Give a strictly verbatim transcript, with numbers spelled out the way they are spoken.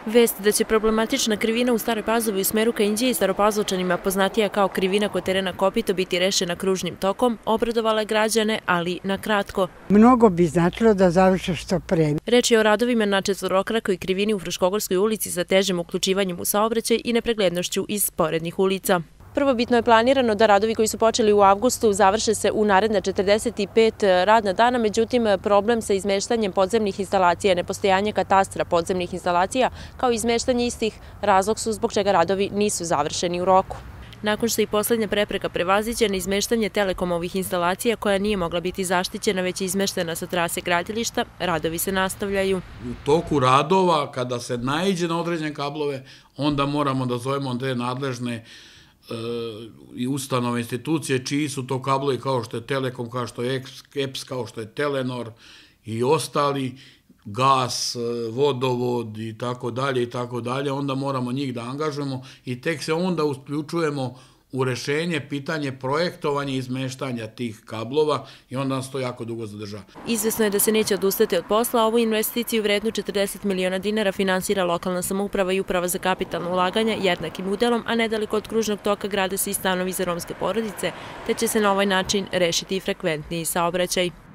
Vest da će problematična krivina u Staroj Pazovi u smeru ka Inđiji Staropazovčanima, poznatija kao krivina kod terena Kopito, biti rešena kružnim tokom, obradovala je građane, ali na kratko. Mnogo bi značilo da završe što pre. Reč je o radovima na četvorokrakoj krivini u Fruškogorskoj ulici sa težim uključivanjem u saobraćaj i nepreglednošću iz sporednih ulica. Prvobitno je planirano da radovi koji su počeli u avgustu završe se u naredne četrdeset pet radna dana, međutim problem sa izmeštanjem podzemnih instalacija, nepostojanje katastra podzemnih instalacija kao izmeštanje istih razlog su zbog čega radovi nisu završeni u roku. Nakon što je i poslednja prepreka prevaziđena, izmeštanje telekomovih instalacija koja nije mogla biti zaštićena već je izmeštena sa trase gradilišta, radovi se nastavljaju. U toku radova, kada se naiđe na određene kablove, onda moramo da zovemo te nadležne i ustanove, institucije, čiji su to kablovi kao što je Telekom, kao što je E P S, kao što je Telenor i ostali, gas, vodovod i tako dalje i tako dalje, onda moramo njih da angažujemo i tek se onda uključujemo u rešenje pitanje projektovanja i izmeštanja tih kablova i onda nas to jako dugo zadržava. Izvesno je da se neće odustati od posla, a ovu investiciju vrednu četrdeset miliona dinara finansira lokalna samouprava i uprava za kapitalno ulaganja jednakim udelom, a nedaleko od kružnog toka grade se i stanovi za romske porodice, te će se na ovaj način rešiti i frekventniji saobraćaj.